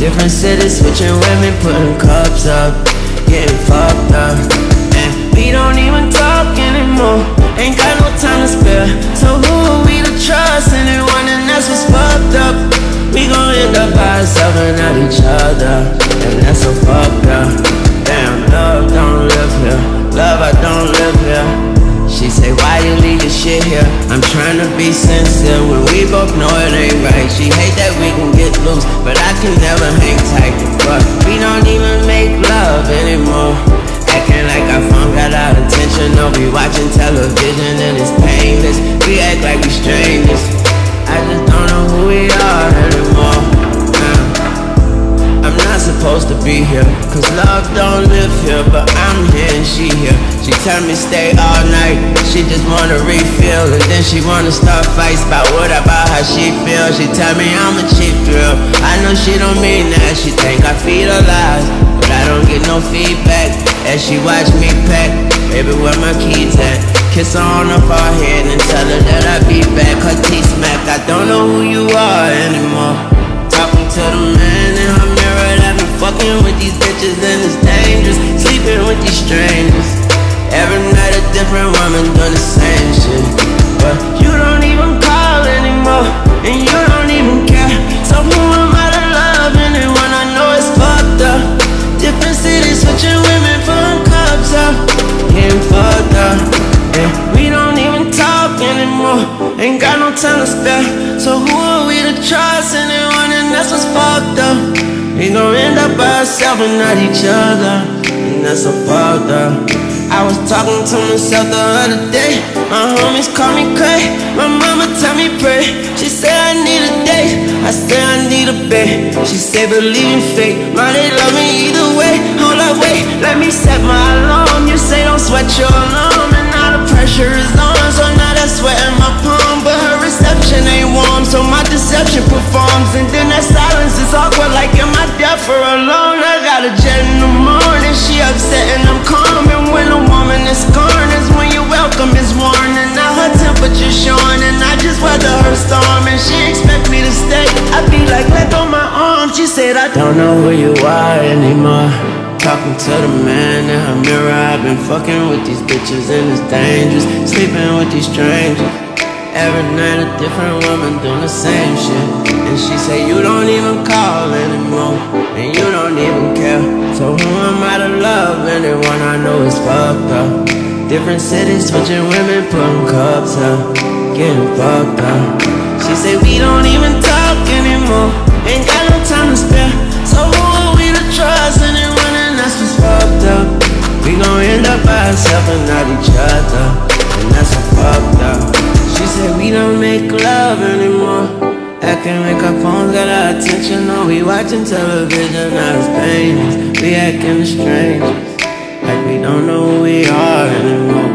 Different cities, switching women, putting cups up, getting fucked up. And we don't even talk anymore, ain't got no time to spare. So who are we to trust anyone, and that's what's fucked up. We gon' end up by ourselves and not each other, and that's so fucked up. Damn, love don't live here, love I don't live here. She say, why you leave your shit here? I'm trying to be sincere when we both know it ain't right. She hate that we can get loose, but I can never hang tight. But we don't even make love anymore, acting like our phone got our attention. No, we watching television and it's painless. We act like we strangers, I just don't know who we are anymore. I'm not supposed to be here, cause love don't live here, but I'm here and she here. She tell me stay all night, she just wanna refill, and then she wanna start fights about how she feels. She tell me I'm a cheap thrill, I know she don't mean that. She think I feed her lies, but I don't get no feedback as she watch me pack. Baby, where my keys at? Kiss her on her forehead and tell her that I be back. Her teeth smacked, I don't know who you are anymore. Talking to the man in her mirror that been fucking with these bitches and it's dangerous. Sleeping with these strangers, every night a different woman doing the same shit. But you don't even call anymore, and you don't even care. So who am I to love anyone? I know it's fucked up. Different cities, switching women, putting cups up, getting fucked up. And we don't even talk anymore, ain't got no time to spare. So who are we to trust anyone, and that's what's fucked up. We gon' end up by ourselves and not each other, and that's so fucked up. I was talking to myself the other day, my homies call me crazy, my mama tell me pray. She said I need a date, I said I need a babe. She said believe in fate, ma they love me either way. Hold up, wait, let me set my alarm. You say don't sweat your alarm, and now the pressure is on, so now that's sweat in my palm. But her reception ain't warm, so my deception performs. And then that silence is awkward, like am I deaf or alone? I got a jet in the morning, she upset and I'm calm. And when a woman is scorned is when your welcome is worn. And now her temperature's showing, and I just weather her storm. And she expect me to stay, I be like let go my arm. She said I don't know who you are anymore. Talking to the man in her mirror, I've been fucking with these bitches and it's dangerous. Sleeping with these strangers, every night a different woman doing the same shit. And she say you don't even call anymore, and you don't even care. So who am I to love anyone? I know it's fucked up. Different cities, switching women, putting cups up, getting fucked up. She say we don't even talk anymore, ain't got no time to spare. So who are we to trust anyone, and that's what's fucked up. We gon' end up by ourselves and not each other, and that's so fucked up. She said we don't make love anymore, acting like our phones got our attention. No, we watching television, now it's painless. We acting strangers, like we don't know who we are anymore.